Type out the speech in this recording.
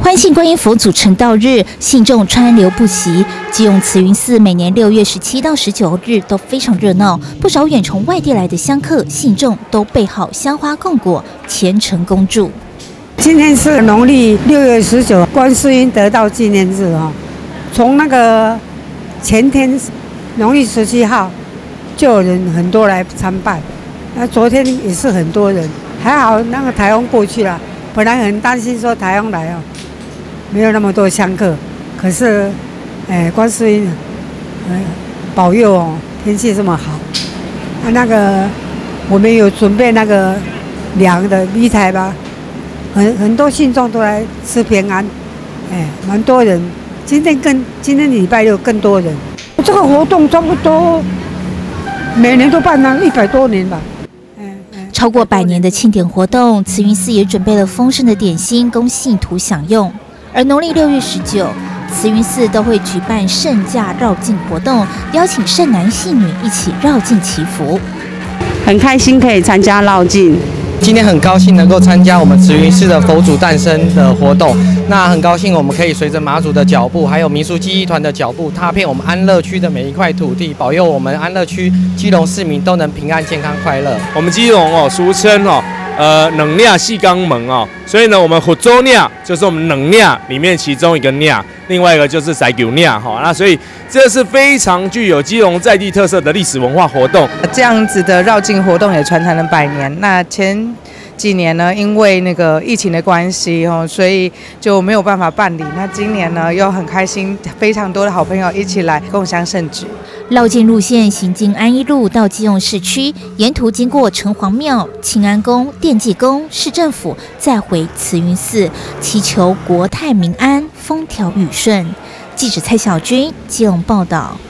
欢庆观音佛祖成道日，信众川流不息。基隆慈云寺每年6月17到19日都非常热闹，不少远从外地来的香客、信众都备好香花供果，虔诚恭祝。 今天是农历6月19，观世音得道纪念日哦。从那个前天农历17号，就有人很多来参拜。那昨天也是很多人，还好那个台风过去了，本来很担心说台风来哦。没有那么多香客，可是，观世音，保佑哦，天气这么好。那个我们有准备那个凉的米菜吧，很多信众都来吃平安，蛮多人。今天礼拜六更多人。这个活动差不多每年都办了100多年吧。 超过100年的庆典活动，慈云寺也准备了丰盛的点心供信徒享用。而农历6月19，慈云寺都会举办圣驾绕境活动，邀请圣男信女一起绕境祈福。 很开心可以参加绕境， 今天很高兴能够参加我们慈云寺的佛祖诞生的活动。那很高兴我们可以随着妈祖的脚步，还有民俗技艺团的脚步，踏遍我们安乐区的每一块土地，保佑我们安乐区基隆市民都能平安、健康、快乐。 我们基隆俗称能量细肛门所以呢，我们福州酿就是我们能量里面其中一个酿，另外一个就是塞狗酿那所以这是非常具有基隆在地特色的历史文化活动。 这样子的绕境活动也传承了100年。那前几年呢，因为那个疫情的关系所以就没有办法办理。那今年呢，又很开心，非常多的好朋友一起来共襄盛举。 绕境路线行经安一路到基隆市区，沿途经过城隍庙、庆安宫、奠济宫、市政府，再回慈云寺，祈求国泰民安、风调雨顺。记者蔡小军基隆报道。